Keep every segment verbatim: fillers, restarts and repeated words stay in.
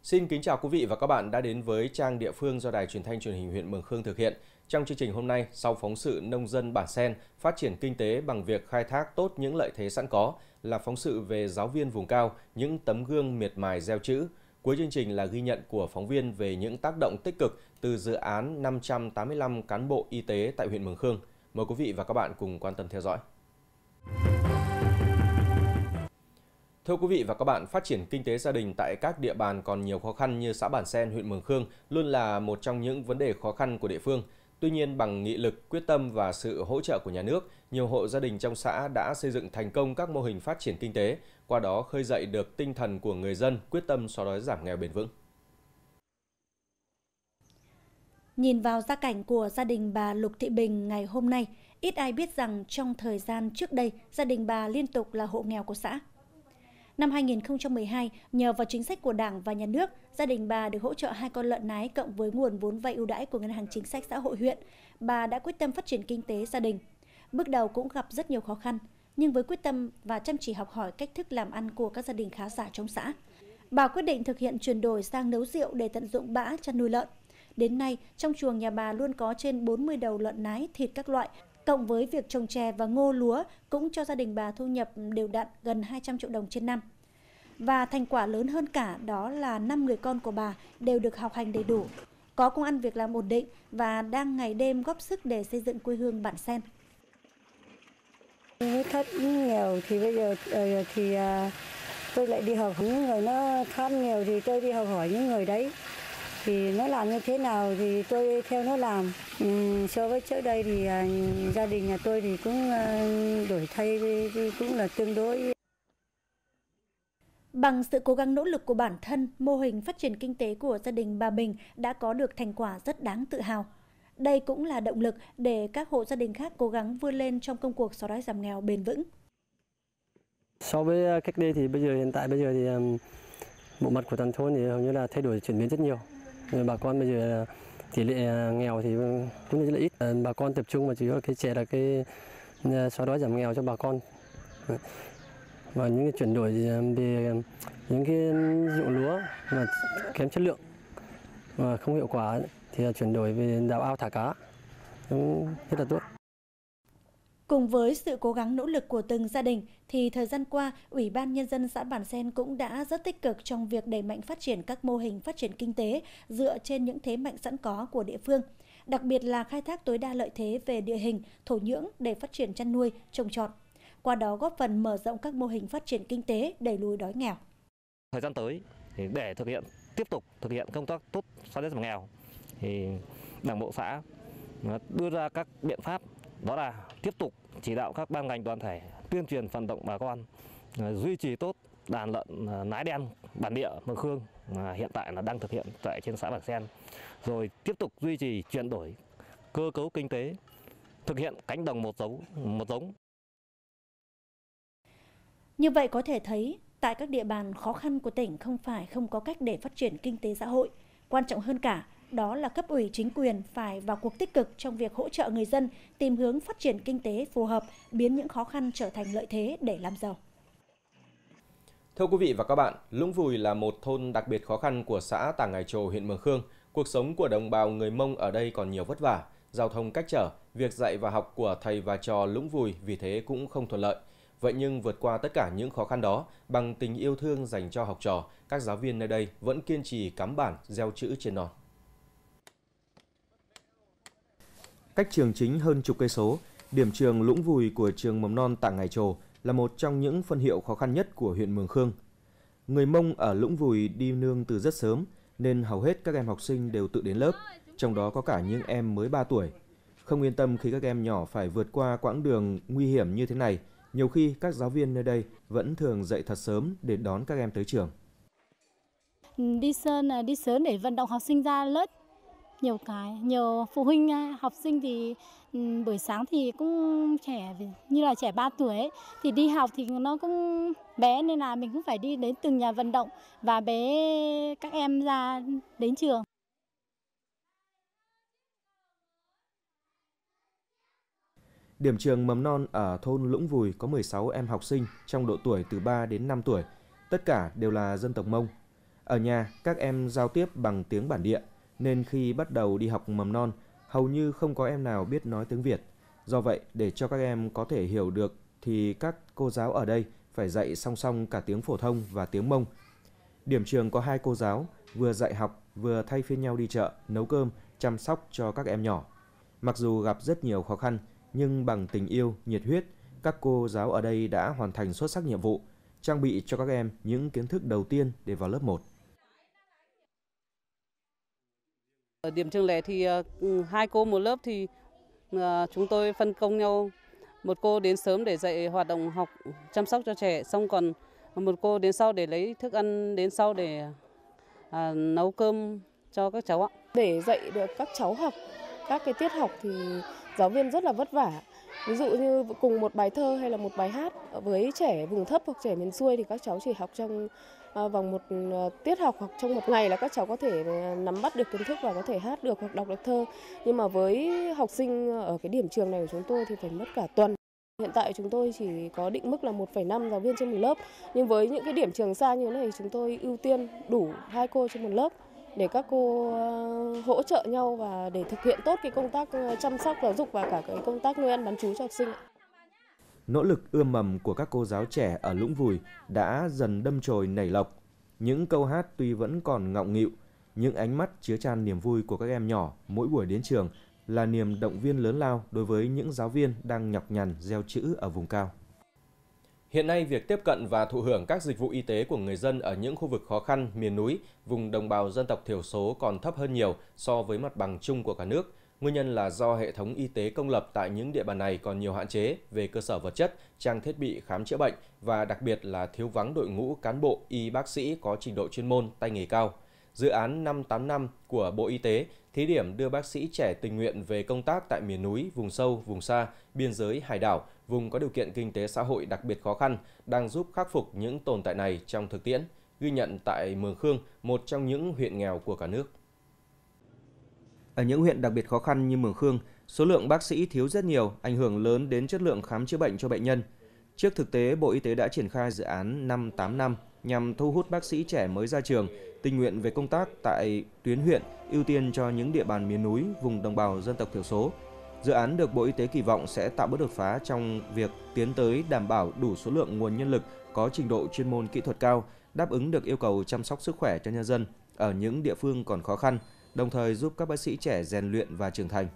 Xin kính chào quý vị và các bạn đã đến với trang địa phương do Đài Truyền thanh Truyền hình huyện Mường Khương thực hiện. Trong chương trình hôm nay, sau phóng sự nông dân bản Sen phát triển kinh tế bằng việc khai thác tốt những lợi thế sẵn có, là phóng sự về giáo viên vùng cao, những tấm gương miệt mài gieo chữ. Cuối chương trình là ghi nhận của phóng viên về những tác động tích cực từ dự án năm trăm tám mươi lăm cán bộ y tế tại huyện Mường Khương. Mời quý vị và các bạn cùng quan tâm theo dõi. Thưa quý vị và các bạn, phát triển kinh tế gia đình tại các địa bàn còn nhiều khó khăn như xã Bản Sen, huyện Mường Khương luôn là một trong những vấn đề khó khăn của địa phương. Tuy nhiên, bằng nghị lực, quyết tâm và sự hỗ trợ của nhà nước, nhiều hộ gia đình trong xã đã xây dựng thành công các mô hình phát triển kinh tế, qua đó khơi dậy được tinh thần của người dân quyết tâm xóa đói giảm nghèo bền vững. Nhìn vào gia cảnh của gia đình bà Lục Thị Bình ngày hôm nay, ít ai biết rằng trong thời gian trước đây, gia đình bà liên tục là hộ nghèo của xã. Năm hai nghìn không trăm mười hai, nhờ vào chính sách của Đảng và Nhà nước, gia đình bà được hỗ trợ hai con lợn nái cộng với nguồn vốn vay ưu đãi của Ngân hàng Chính sách Xã hội huyện. Bà đã quyết tâm phát triển kinh tế gia đình. Bước đầu cũng gặp rất nhiều khó khăn, nhưng với quyết tâm và chăm chỉ học hỏi cách thức làm ăn của các gia đình khá giả trong xã, bà quyết định thực hiện chuyển đổi sang nấu rượu để tận dụng bã chăn nuôi lợn. Đến nay, trong chuồng nhà bà luôn có trên bốn mươi đầu lợn nái, thịt các loại, cộng với việc trồng chè và ngô lúa cũng cho gia đình bà thu nhập đều đặn gần hai trăm triệu đồng trên năm. Và thành quả lớn hơn cả đó là năm người con của bà đều được học hành đầy đủ, có công ăn việc làm ổn định và đang ngày đêm góp sức để xây dựng quê hương Bản Sen. Nếu thất nghèo thì bây giờ thì tôi lại đi học những người nó thoát nghèo thì tôi đi học hỏi những người đấy. Thì nó làm như thế nào thì tôi theo nó làm. Ừ, so với trước đây thì uh, gia đình nhà tôi thì cũng uh, đổi thay cũng là tương đối. Bằng sự cố gắng nỗ lực của bản thân, mô hình phát triển kinh tế của gia đình bà Bình đã có được thành quả rất đáng tự hào. Đây cũng là động lực để các hộ gia đình khác cố gắng vươn lên trong công cuộc xóa đói giảm nghèo bền vững. So với cách đây thì bây giờ hiện tại bây giờ thì um, bộ mặt của toàn thôn thì hầu như là thay đổi chuyển biến rất nhiều. Bà con bây giờ tỷ lệ nghèo thì cũng rất là ít. Bà con tập trung vào chủ yếu là cái chè là cái xóa đói giảm nghèo cho bà con. Và những cái chuyển đổi về những cái ruộng lúa mà kém chất lượng và không hiệu quả thì chuyển đổi về đào ao thả cá cũng rất là tốt. Cùng với sự cố gắng nỗ lực của từng gia đình thì thời gian qua, Ủy ban Nhân dân xã Bản Sen cũng đã rất tích cực trong việc đẩy mạnh phát triển các mô hình phát triển kinh tế dựa trên những thế mạnh sẵn có của địa phương, đặc biệt là khai thác tối đa lợi thế về địa hình, thổ nhưỡng để phát triển chăn nuôi, trồng trọt. Qua đó góp phần mở rộng các mô hình phát triển kinh tế đẩy lùi đói nghèo. Thời gian tới thì để thực hiện tiếp tục thực hiện công tác tốt xóa đói giảm nghèo thì Đảng bộ xã đưa ra các biện pháp, đó là tiếp tục chỉ đạo các ban ngành đoàn thể tuyên truyền vận động bà con duy trì tốt đàn lợn nái đen bản địa Mường Khương mà hiện tại là đang thực hiện tại trên xã Bản Sen, rồi tiếp tục duy trì chuyển đổi cơ cấu kinh tế, thực hiện cánh đồng một giống một giống. Như vậy có thể thấy, tại các địa bàn khó khăn của tỉnh không phải không có cách để phát triển kinh tế xã hội. Quan trọng hơn cả, đó là cấp ủy chính quyền phải vào cuộc tích cực trong việc hỗ trợ người dân tìm hướng phát triển kinh tế phù hợp, biến những khó khăn trở thành lợi thế để làm giàu. Thưa quý vị và các bạn, Lũng Vùi là một thôn đặc biệt khó khăn của xã Tà Ngài Trồ, huyện Mường Khương. Cuộc sống của đồng bào người Mông ở đây còn nhiều vất vả, giao thông cách trở, việc dạy và học của thầy và trò Lũng Vùi vì thế cũng không thuận lợi. Vậy nhưng vượt qua tất cả những khó khăn đó, bằng tình yêu thương dành cho học trò, các giáo viên nơi đây vẫn kiên trì cắm bản gieo chữ trên non. Cách trường chính hơn chục cây số, điểm trường Lũng Vùi của trường mầm non Tà Ngài Trồ là một trong những phân hiệu khó khăn nhất của huyện Mường Khương. Người Mông ở Lũng Vùi đi nương từ rất sớm nên hầu hết các em học sinh đều tự đến lớp, trong đó có cả những em mới ba tuổi. Không yên tâm khi các em nhỏ phải vượt qua quãng đường nguy hiểm như thế này, nhiều khi các giáo viên nơi đây vẫn thường dậy thật sớm để đón các em tới trường. Đi sơn đi sớm để vận động học sinh ra lớp. Nhiều cái, nhiều phụ huynh học sinh thì buổi sáng thì cũng trẻ như là trẻ ba tuổi ấy, thì đi học thì nó cũng bé nên là mình cũng phải đi đến từng nhà vận động và bé các em ra đến trường. Điểm trường mầm non ở thôn Lũng Vùi có mười sáu em học sinh trong độ tuổi từ ba đến năm tuổi, tất cả đều là dân tộc Mông. Ở nhà, các em giao tiếp bằng tiếng bản địa, nên khi bắt đầu đi học mầm non, hầu như không có em nào biết nói tiếng Việt. Do vậy, để cho các em có thể hiểu được thì các cô giáo ở đây phải dạy song song cả tiếng phổ thông và tiếng Mông. Điểm trường có hai cô giáo, vừa dạy học, vừa thay phiên nhau đi chợ, nấu cơm, chăm sóc cho các em nhỏ. Mặc dù gặp rất nhiều khó khăn, nhưng bằng tình yêu, nhiệt huyết, các cô giáo ở đây đã hoàn thành xuất sắc nhiệm vụ, trang bị cho các em những kiến thức đầu tiên để vào lớp một. Ở điểm trường lẻ thì uh, hai cô một lớp thì uh, chúng tôi phân công nhau. Một cô đến sớm để dạy hoạt động học chăm sóc cho trẻ, xong còn một cô đến sau để lấy thức ăn đến sau để uh, nấu cơm cho các cháu ạ. Để dạy được các cháu học các cái tiết học thì giáo viên rất là vất vả. Ví dụ như cùng một bài thơ hay là một bài hát với trẻ vùng thấp hoặc trẻ miền xuôi thì các cháu chỉ học trong vòng một tiết học hoặc trong một ngày là các cháu có thể nắm bắt được kiến thức và có thể hát được hoặc đọc được thơ. Nhưng mà với học sinh ở cái điểm trường này của chúng tôi thì phải mất cả tuần. Hiện tại chúng tôi chỉ có định mức là một phẩy năm giáo viên trên một lớp. Nhưng với những cái điểm trường xa như thế này chúng tôi ưu tiên đủ hai cô trên một lớp để các cô hỗ trợ nhau và để thực hiện tốt cái công tác chăm sóc giáo dục và cả cái công tác nuôi ăn bán trú cho học sinh. Nỗ lực ươm mầm của các cô giáo trẻ ở Lũng Vùi đã dần đâm chồi nảy lộc. Những câu hát tuy vẫn còn ngọng nghịu, những ánh mắt chứa chan niềm vui của các em nhỏ mỗi buổi đến trường là niềm động viên lớn lao đối với những giáo viên đang nhọc nhằn gieo chữ ở vùng cao. Hiện nay, việc tiếp cận và thụ hưởng các dịch vụ y tế của người dân ở những khu vực khó khăn, miền núi, vùng đồng bào dân tộc thiểu số còn thấp hơn nhiều so với mặt bằng chung của cả nước. Nguyên nhân là do hệ thống y tế công lập tại những địa bàn này còn nhiều hạn chế về cơ sở vật chất, trang thiết bị khám chữa bệnh và đặc biệt là thiếu vắng đội ngũ cán bộ y bác sĩ có trình độ chuyên môn, tay nghề cao. Dự án năm tám năm của Bộ Y tế thí điểm đưa bác sĩ trẻ tình nguyện về công tác tại miền núi, vùng sâu, vùng xa, biên giới, hải đảo, vùng có điều kiện kinh tế xã hội đặc biệt khó khăn, đang giúp khắc phục những tồn tại này trong thực tiễn, ghi nhận tại Mường Khương, một trong những huyện nghèo của cả nước. Ở những huyện đặc biệt khó khăn như Mường Khương, số lượng bác sĩ thiếu rất nhiều, ảnh hưởng lớn đến chất lượng khám chữa bệnh cho bệnh nhân. Trước thực tế, Bộ Y tế đã triển khai dự án năm tám năm nhằm thu hút bác sĩ trẻ mới ra trường, tình nguyện về công tác tại tuyến huyện, ưu tiên cho những địa bàn miền núi, vùng đồng bào dân tộc thiểu số. Dự án được Bộ Y tế kỳ vọng sẽ tạo bước đột phá trong việc tiến tới đảm bảo đủ số lượng nguồn nhân lực có trình độ chuyên môn kỹ thuật cao, đáp ứng được yêu cầu chăm sóc sức khỏe cho nhân dân ở những địa phương còn khó khăn, đồng thời giúp các bác sĩ trẻ rèn luyện và trưởng thành.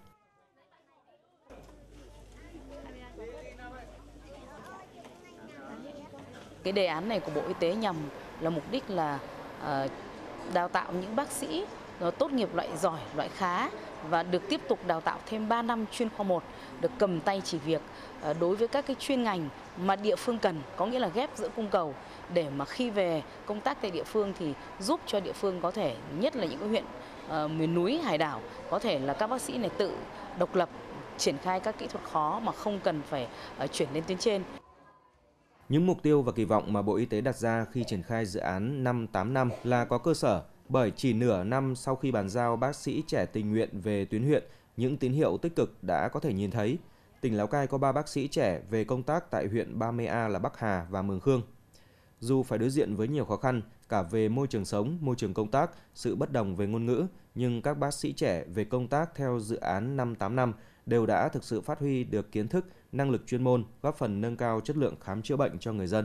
Cái đề án này của Bộ Y tế nhằm là mục đích là uh, đào tạo những bác sĩ tốt nghiệp loại giỏi, loại khá và được tiếp tục đào tạo thêm ba năm chuyên khoa một, được cầm tay chỉ việc uh, đối với các cái chuyên ngành mà địa phương cần, có nghĩa là ghép giữa cung cầu để mà khi về công tác tại địa phương thì giúp cho địa phương có thể, nhất là những cái huyện uh, miền núi, hải đảo, có thể là các bác sĩ này tự độc lập triển khai các kỹ thuật khó mà không cần phải uh, chuyển lên tuyến trên. Những mục tiêu và kỳ vọng mà Bộ Y tế đặt ra khi triển khai dự án năm tám năm là có cơ sở, bởi chỉ nửa năm sau khi bàn giao bác sĩ trẻ tình nguyện về tuyến huyện, những tín hiệu tích cực đã có thể nhìn thấy. Tỉnh Lào Cai có ba bác sĩ trẻ về công tác tại huyện ba mươi A là Bắc Hà và Mường Khương. Dù phải đối diện với nhiều khó khăn cả về môi trường sống, môi trường công tác, sự bất đồng về ngôn ngữ, nhưng các bác sĩ trẻ về công tác theo dự án năm tám năm đều đã thực sự phát huy được kiến thức, năng lực chuyên môn, góp phần nâng cao chất lượng khám chữa bệnh cho người dân.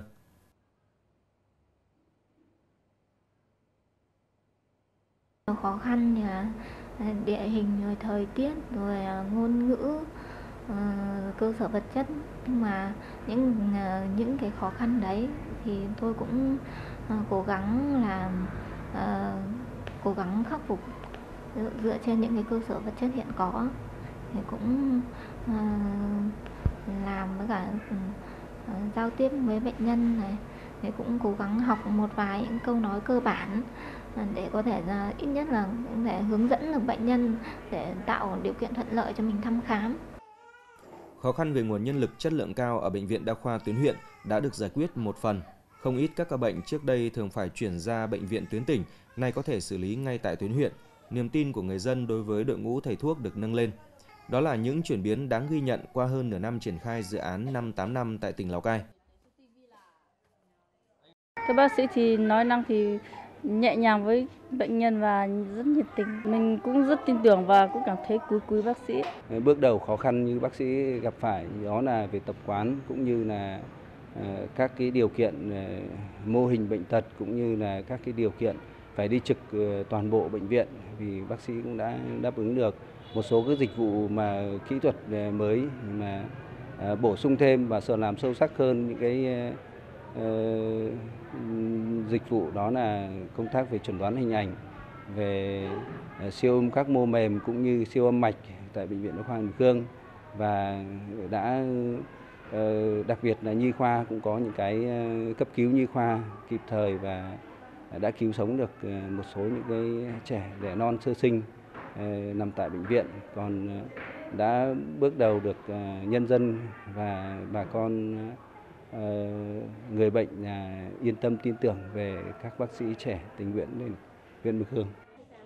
Khó khăn thì là địa hình, rồi thời tiết, rồi ngôn ngữ, cơ sở vật chất, nhưng mà những những cái khó khăn đấy thì tôi cũng cố gắng làm cố gắng khắc phục dựa trên những cái cơ sở vật chất hiện có, thì cũng làm với cả giao tiếp với bệnh nhân này, thì cũng cố gắng học một vài những câu nói cơ bản để có thể là ít nhất là có thể hướng dẫn được bệnh nhân để tạo điều kiện thuận lợi cho mình thăm khám. Khó khăn về nguồn nhân lực chất lượng cao ở Bệnh viện Đa khoa tuyến huyện đã được giải quyết một phần. Không ít các ca bệnh trước đây thường phải chuyển ra bệnh viện tuyến tỉnh, nay có thể xử lý ngay tại tuyến huyện. Niềm tin của người dân đối với đội ngũ thầy thuốc được nâng lên. Đó là những chuyển biến đáng ghi nhận qua hơn nửa năm triển khai dự án năm tám năm tại tỉnh Lào Cai. Các bác sĩ thì nói năng thì nhẹ nhàng với bệnh nhân và rất nhiệt tình. Mình cũng rất tin tưởng và cũng cảm thấy quý quý bác sĩ. Bước đầu khó khăn như bác sĩ gặp phải đó là về tập quán cũng như là các cái điều kiện mô hình bệnh tật cũng như là các cái điều kiện phải đi trực toàn bộ bệnh viện, vì bác sĩ cũng đã đáp ứng được một số cái dịch vụ mà kỹ thuật mới mà bổ sung thêm và sợ làm sâu sắc hơn những cái uh, dịch vụ, đó là công tác về chẩn đoán hình ảnh, về siêu âm các mô mềm cũng như siêu âm mạch tại bệnh viện Đa khoa Mường Khương, và đã uh, đặc biệt là nhi khoa cũng có những cái cấp cứu nhi khoa kịp thời và đã cứu sống được một số những cái trẻ đẻ non sơ sinh nằm tại bệnh viện, còn đã bước đầu được nhân dân và bà con người bệnh là yên tâm tin tưởng về các bác sĩ trẻ tình nguyện đến huyện Mường Khương.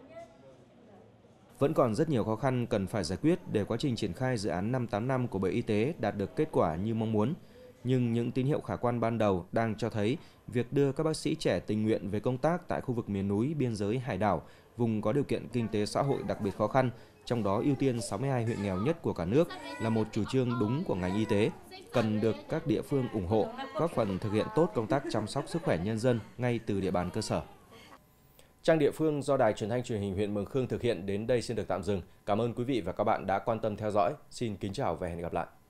Vẫn còn rất nhiều khó khăn cần phải giải quyết để quá trình triển khai dự án năm tám năm của Bộ Y tế đạt được kết quả như mong muốn. Nhưng những tín hiệu khả quan ban đầu đang cho thấy việc đưa các bác sĩ trẻ tình nguyện về công tác tại khu vực miền núi, biên giới, hải đảo, vùng có điều kiện kinh tế xã hội đặc biệt khó khăn, trong đó ưu tiên sáu mươi hai huyện nghèo nhất của cả nước là một chủ trương đúng của ngành y tế, cần được các địa phương ủng hộ, góp phần thực hiện tốt công tác chăm sóc sức khỏe nhân dân ngay từ địa bàn cơ sở. Trang địa phương do Đài Truyền thanh Truyền hình huyện Mường Khương thực hiện đến đây xin được tạm dừng. Cảm ơn quý vị và các bạn đã quan tâm theo dõi. Xin kính chào và hẹn gặp lại.